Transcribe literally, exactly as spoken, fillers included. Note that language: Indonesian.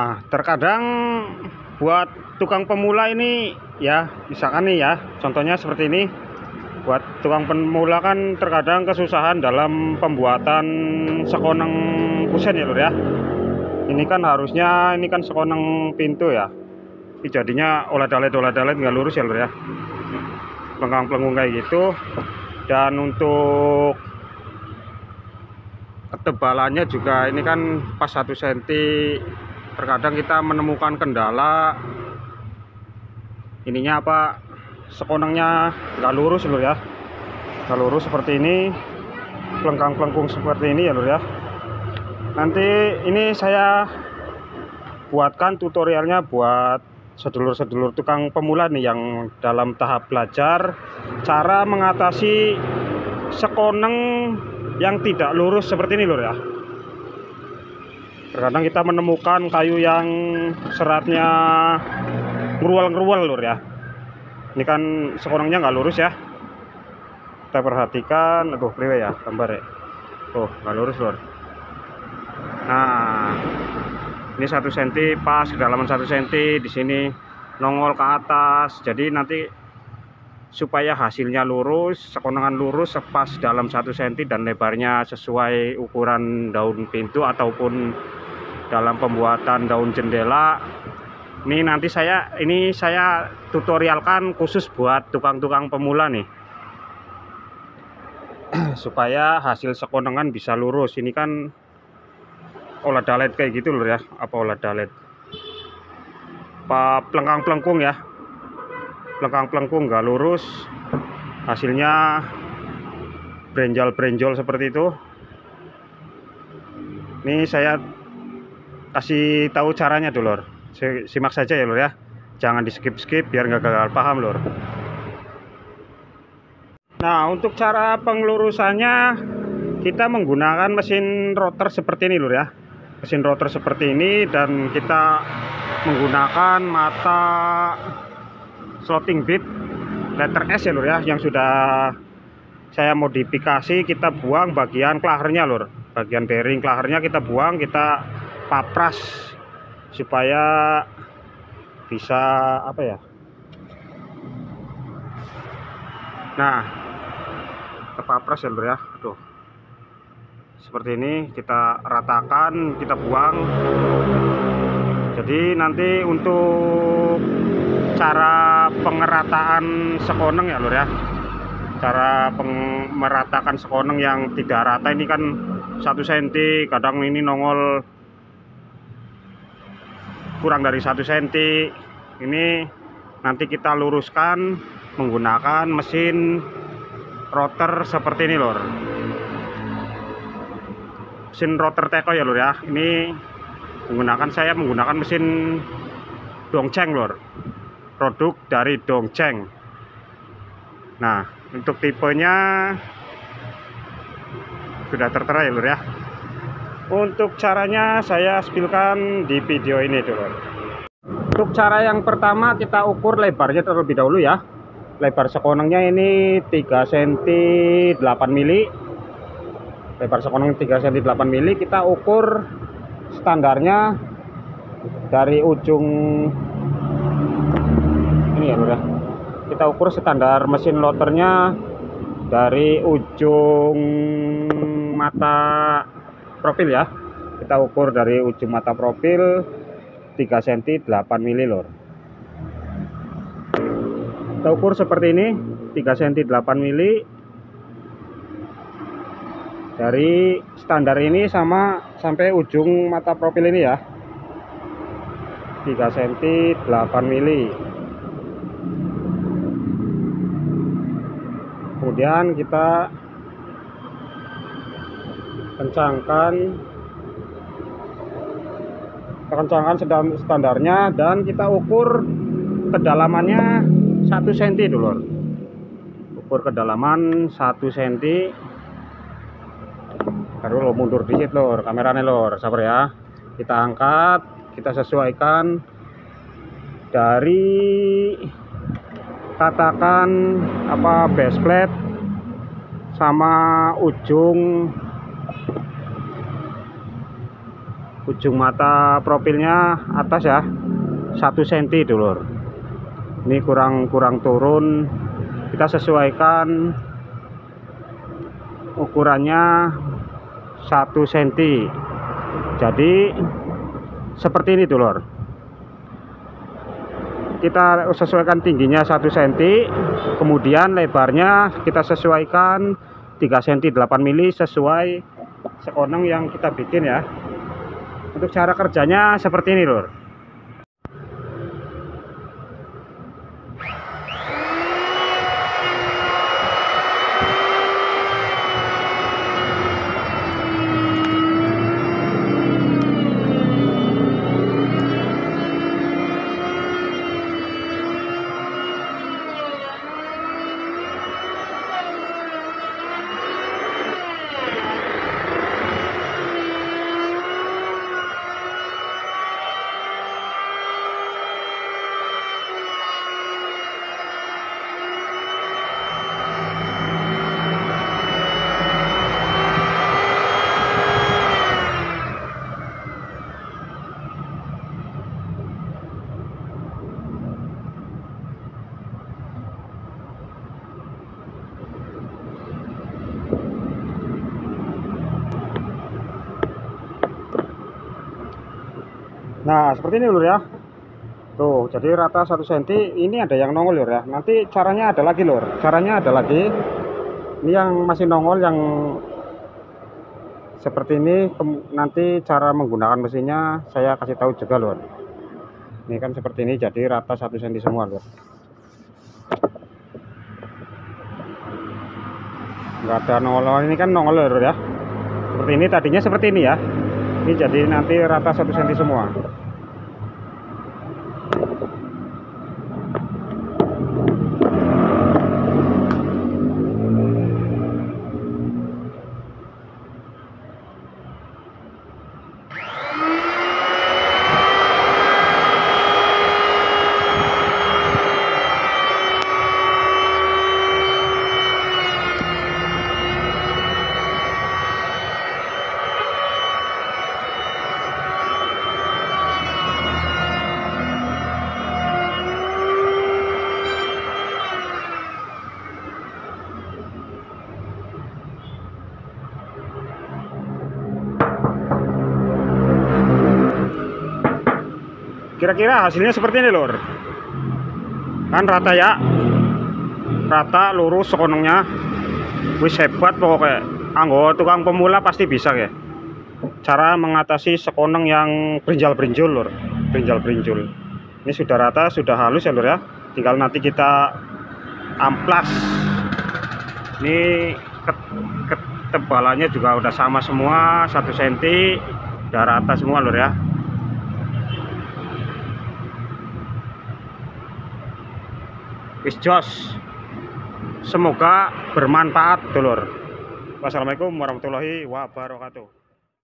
Nah, terkadang buat tukang pemula ini ya, misalkan nih ya, contohnya seperti ini. Buat tukang pemula kan terkadang kesusahan dalam pembuatan sekoneng kusen ya lur ya. Ini kan harusnya ini kan sekoneng pintu ya. Ini jadinya oleh-dalet-oleh-dalet nggak lurus ya lur ya. Pelengkang-pelengkung kayak gitu. Dan untuk ketebalannya juga ini kan pas satu senti. Terkadang kita menemukan kendala ininya apa, sekonengnya nggak lurus lur ya, nggak lurus seperti ini, pelengkang-pelengkung seperti ini ya lur ya. Nanti ini saya buatkan tutorialnya buat sedulur-sedulur tukang pemula nih yang dalam tahap belajar cara mengatasi sekoneng yang tidak lurus seperti ini lur ya. Terkadang kita menemukan kayu yang seratnya ngerual-ngerual lur ya. Ini kan sekonengnya nggak lurus ya. Kita perhatikan, aduh priwe ya gambar ya. Tuh nggak lurus lur. Nah, ini satu senti pas kedalaman satu senti, di sini nongol ke atas. Jadi nanti supaya hasilnya lurus, sekonengan lurus pas dalam satu senti dan lebarnya sesuai ukuran daun pintu ataupun dalam pembuatan daun jendela. Ini nanti saya ini saya tutorialkan khusus buat tukang-tukang pemula nih. Supaya hasil sekonengan bisa lurus. Ini kan olah dalet kayak gitu lur ya. Apa olah dalet? Apa pelengkang-pelengkung ya. Pelengkang-pelengkung nggak lurus. Hasilnya brenjol-brenjol seperti itu. Ini saya kasih tahu caranya dulu lur. Simak saja ya lur ya, jangan di skip-skip biar nggak gagal paham lur. Nah, untuk cara pengelurusannya kita menggunakan mesin rotor seperti ini lur ya, mesin rotor seperti ini, dan kita menggunakan mata slotting bit letter S ya lur ya, yang sudah saya modifikasi. Kita buang bagian klahernya lur, bagian bearing klahernya kita buang, kita papras supaya bisa apa ya, nah terpapras ya lur ya. Aduh, seperti ini kita ratakan, kita buang. Jadi nanti untuk cara pengerataan sekoneng ya lur ya, cara meratakan sekoneng yang tidak rata ini kan satu senti, kadang ini nongol kurang dari satu senti. Ini nanti kita luruskan menggunakan mesin rotor seperti ini lur, mesin rotor teko ya lur ya. Ini menggunakan saya menggunakan mesin Dongcheng lur, produk dari Dongcheng. Nah, untuk tipenya sudah tertera ya lur ya. Untuk caranya saya spilkan di video ini dulu. Untuk cara yang pertama kita ukur lebarnya terlebih dahulu ya. Lebar sekonengnya ini tiga senti delapan mili. Lebar sekoneng tiga senti delapan mili. Kita ukur standarnya dari ujung ini ya lur ya. Kita ukur standar mesin loternya dari ujung mata profil ya. Kita ukur dari ujung mata profil tiga senti delapan mili lur. Kita ukur seperti ini tiga senti delapan mili. Dari standar ini sama sampai ujung mata profil ini ya, tiga senti delapan mili. Kemudian kita kencangkan kita kencangkan standarnya, dan kita ukur kedalamannya satu senti dulu. Ukur kedalaman satu senti. Aduh, lo mundur dikit lor kameranya lor, sabar ya. Kita angkat, kita sesuaikan dari katakan apa base plate sama ujung ujung mata profilnya atas ya, satu senti dulur. Ini kurang kurang turun, kita sesuaikan ukurannya satu senti. Jadi seperti ini dulur, kita sesuaikan tingginya satu senti, kemudian lebarnya kita sesuaikan tiga senti delapan mili sesuai sekoneng yang kita bikin ya. Untuk cara kerjanya seperti ini lur. Nah seperti ini lur ya. Tuh jadi rata satu senti. Ini ada yang nongol lur ya. Nanti caranya ada lagi lur. Caranya ada lagi. Ini yang masih nongol yang seperti ini. Nanti cara menggunakan mesinnya saya kasih tahu juga lur. Ini kan seperti ini, jadi rata satu senti semua lur. Nggak ada nongol. Ini kan nongol lur ya. Seperti ini, tadinya seperti ini ya. Ini jadi nanti rata satu senti semua. Kira-kira hasilnya seperti ini lur. Kan rata ya, rata lurus sekonongnya. Wis hebat pokoknya. Anggo tukang pemula pasti bisa ya. Cara mengatasi sekonong yang berinjal-berinjul lur, berinjal-berinjul. Ini sudah rata, sudah halus ya lur ya. Tinggal nanti kita amplas. Ini ketebalannya juga udah sama semua, satu senti, udah rata semua lur ya. Jos, semoga bermanfaat dulur. Wassalamualaikum warahmatullahi wabarakatuh.